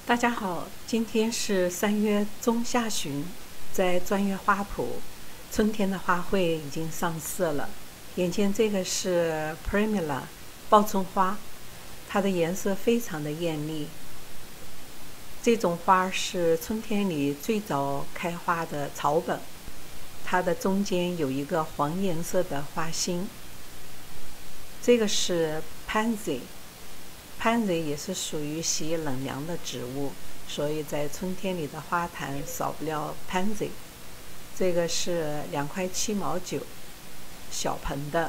大家好，今天是3月中下旬，在专业花圃，春天的花卉已经上色了。眼前这个是 Primula 报春花，它的颜色非常的艳丽。这种花是春天里最早开花的草本，它的中间有一个黄颜色的花心。这个是 Pansy。Pansy 也是属于喜冷凉的植物，所以在春天里的花坛少不了 Pansy。这个是2块7毛9，小盆的，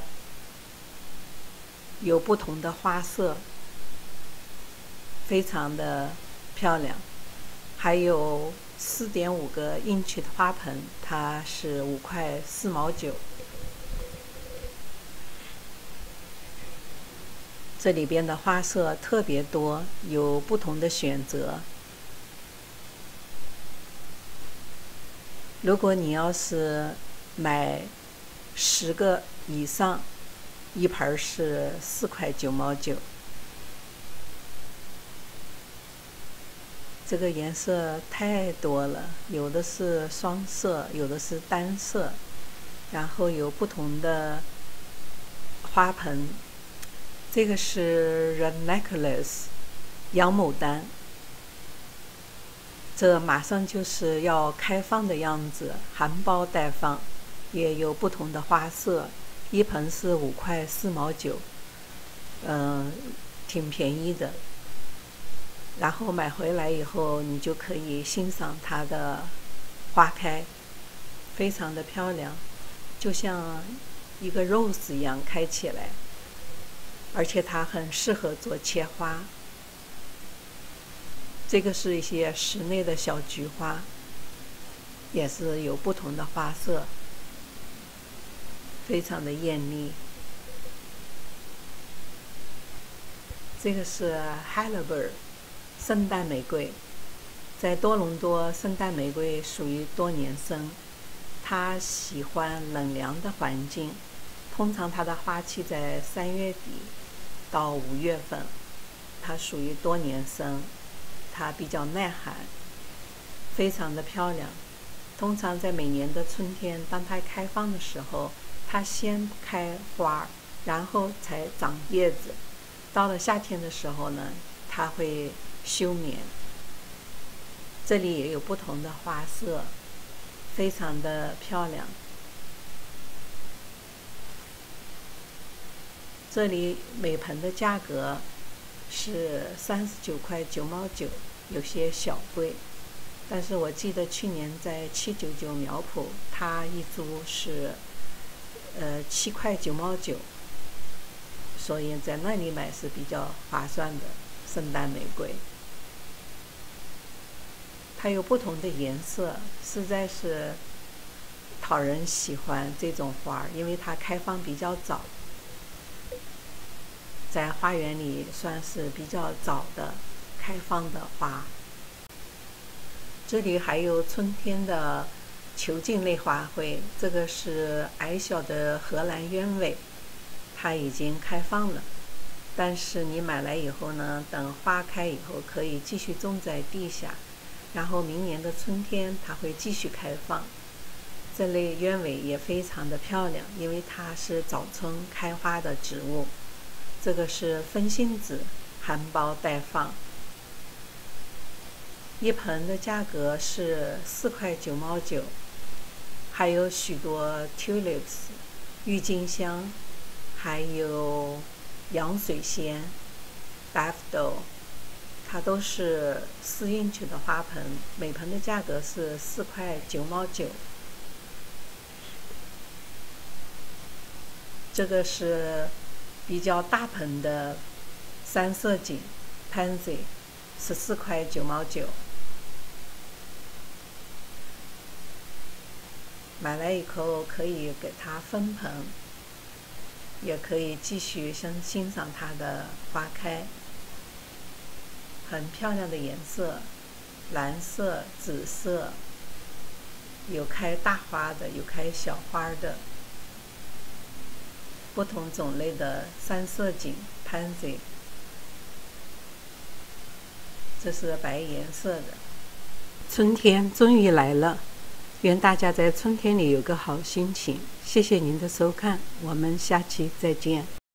有不同的花色，非常的漂亮。还有4.5个inch的花盆，它是5块4毛9。这里边的花色特别多，有不同的选择。如果你要是买10个以上，一盆是4块9毛9。这个颜色太多了，有的是双色，有的是单色，然后有不同的花盆。这个是 Ranunculus 洋牡丹，这马上就是要开放的样子，含苞待放，也有不同的花色，一盆是5块4毛9，挺便宜的。然后买回来以后，你就可以欣赏它的花开，非常的漂亮，就像一个 rose 一样开起来。而且它很适合做切花。这个是一些室内的小菊花，也是有不同的花色，非常的艳丽。这个是 Helleberg 圣诞玫瑰，在多伦多，圣诞玫瑰属于多年生，它喜欢冷凉的环境，通常它的花期在3月底到5月份，它属于多年生，它比较耐寒，非常的漂亮。通常在每年的春天，当它开放的时候，它先开花，然后才长叶子。到了夏天的时候呢，它会休眠。这里也有不同的花色，非常的漂亮。这里每盆的价格是39块9毛9，有些小贵，但是我记得去年在799苗圃，它一株是7块9毛9，所以在那里买是比较划算的圣诞玫瑰。它有不同的颜色，实在是讨人喜欢这种花，因为它开放比较早。在花园里算是比较早的开放的花。这里还有春天的球茎类花卉，这个是矮小的荷兰鸢尾，它已经开放了，但是你买来以后呢，等花开以后可以继续种在地下，然后明年的春天它会继续开放。这类鸢尾也非常的漂亮，因为它是早春开花的植物。这个是分心子，含苞待放，一盆的价格是4块9毛9。还有许多 tulips 郁金香，还有洋水仙 daffodil， 它都是4inch的花盆，每盆的价格是4块9毛9。这个是比较大盆的3色堇 Pansy， 14块9毛9。买来以后可以给它分盆，也可以继续欣赏它的花开。很漂亮的颜色，蓝色、紫色，有开大花的，有开小花的。不同种类的3色堇 Pansy， 这是白颜色的。春天终于来了，愿大家在春天里有个好心情。谢谢您的收看，我们下期再见。